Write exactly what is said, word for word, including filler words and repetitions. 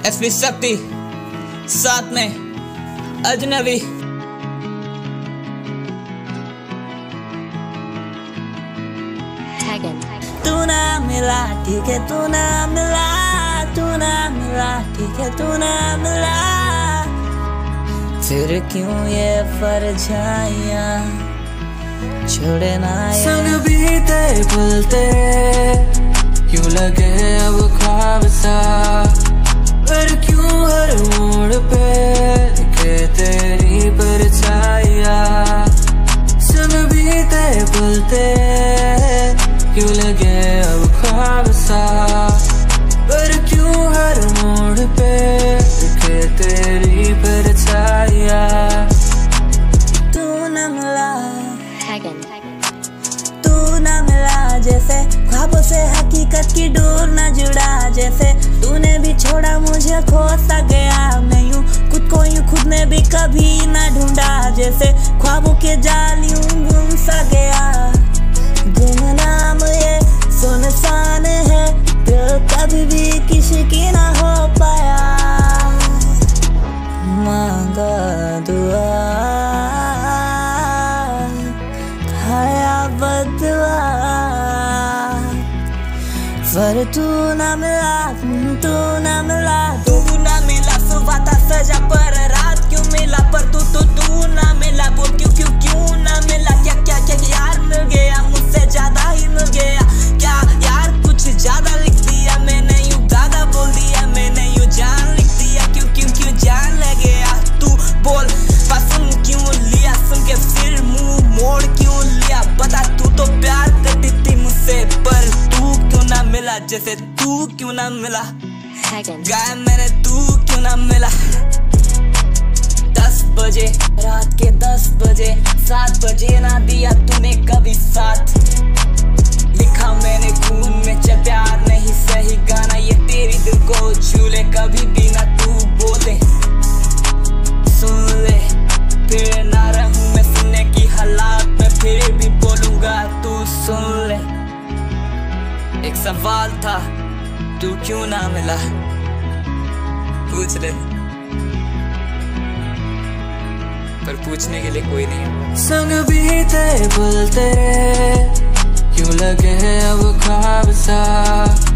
SP शक्ति साथ में अजनबी। तू ना मिला ठीक है, तू ना मिला, तू ना मिला ठीक है, तू ना मिला, फिर क्यों ये परछाइयां छोड़े ना संग बीते पल तेरे क्यों लगे अब ख्वाब सा, पर क्यों हर मोड़ पे दिखे तेरी परछाइयां। संग बीते पल तेरे क्यों लगे अब ख्वाब सा, पर क्यों हर मोड़ पे दिखे तेरी परछाइयां। तू न मिला, तू न मिला, जैसे ख्वाबों से हकीकत की डोर न जुड़ा, जैसे तूने भी छोड़ा मुझे खो सा गया मैं यूं, खुद को यूं खुद ने भी कभी न ढूंढा, जैसे ख्वाबों के जाल यूं गुम सा गया। गुमनाम ये सुनसान है, दिल कभी भी किसी की ना हो पाया, मांगा दुआ खाया बदुआ, पर तू ना मिला, तू ना मिला, तू ना मिला। सुबह था सजा पर रात क्यों मिला, पर तू तू तू ना मिला। बोल क्यों क्यों क्यों ना मिला, क्या क्या क्या यार मिल गया, मुझसे ज्यादा ही मिल गया क्या यार, कुछ ज्यादा लिख दिया मैंने, यूं दादा बोल दिया मैंने, यूं जान लिख दिया, क्यों क्यों क्यों जान लग गया। तू बोल पसंद क्यों लिया, सुन के फिर मुंह मोड़ क्यों लिया, बता तू तो प्यार करती थी मुझसे, पर तू क्यों ना मिला, जैसे तू क्यों ना मिला, गाया मैंने तू क्यों ना मिला। दस बजे रात के दस बजे सात बजे ना दिया तूने कभी साथ, लिखा मैंने खून में चल प्यार नहीं सही गाना, ये तेरी दिल को छू ले कभी भी ना तू बोले, सुन ले फिर ना रहूं मैं सुनने की हालात में, फिर भी बोलूंगा तू सुन ले। एक सवाल था तू क्यों ना मिला, पूछ ले, पर पूछने के लिए कोई नहीं। संग बीते पल तेरे क्यों लगे अब ख्वाब सा,